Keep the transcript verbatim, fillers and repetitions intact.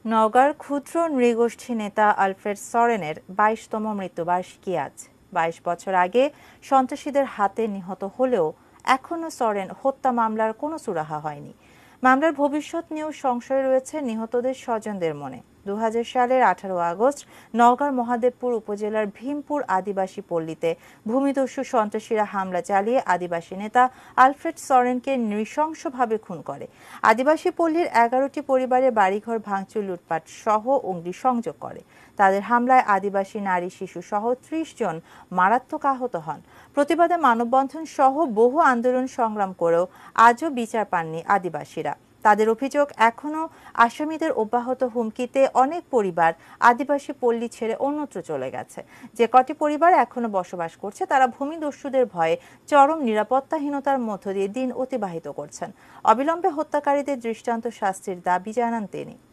নওগাঁর ক্ষুদ্র নৃগোষ্ঠী নেতা আলফ্রেড সরেনের বাইশতম মৃত্যুবার্ষিকী আজ। বাইশ বছর আগে সন্ত্রাসীদের হাতে নিহত হলেও এখনও সরেন হত্যা মামলার কোনো সুরাহা হয়নি। মামলার ভবিষ্যৎ নিয়েও সংশয় রয়েছে নিহতদের স্বজনদের মনে। দু হাজার সালের আঠারো আগস্ট নওগাঁর মহাদেবপুর উপজেলার ভীমপুর আদিবাসী পল্লীতে ভূমিদস্যু সন্ত্রাসীরা হামলা চালিয়ে আদিবাসী নেতা আলফ্রেড সরেনকে নৃশংসভাবে খুন করে। আদিবাসী পল্লীর এগারোটি পরিবারের বাড়িঘর ভাঙচুর, লুটপাট সহ অগ্নিসংযোগ করে। তাদের হামলায় আদিবাসী নারী, শিশু সহ ত্রিশ জন মারাত্মক আহত হন। প্রতিবাদে মানববন্ধন সহ বহু আন্দোলন সংগ্রাম করেও আজও বিচার পাননি আদিবাসীরা। তাদের অভিযোগ, এখনও আসামিদের অব্যাহত হুমকিতে অনেক পরিবার আদিবাসী পল্লী ছেড়ে অন্যত্র চলে গেছে। যে কটি পরিবার এখনো বসবাস করছে তারা ভূমিদস্যুদের ভয়ে চরম নিরাপত্তাহীনতার মধ্য দিয়ে দিন অতিবাহিত করছেন। অবিলম্বে হত্যাকারীদের দৃষ্টান্ত শাস্তির দাবি জানান তিনি।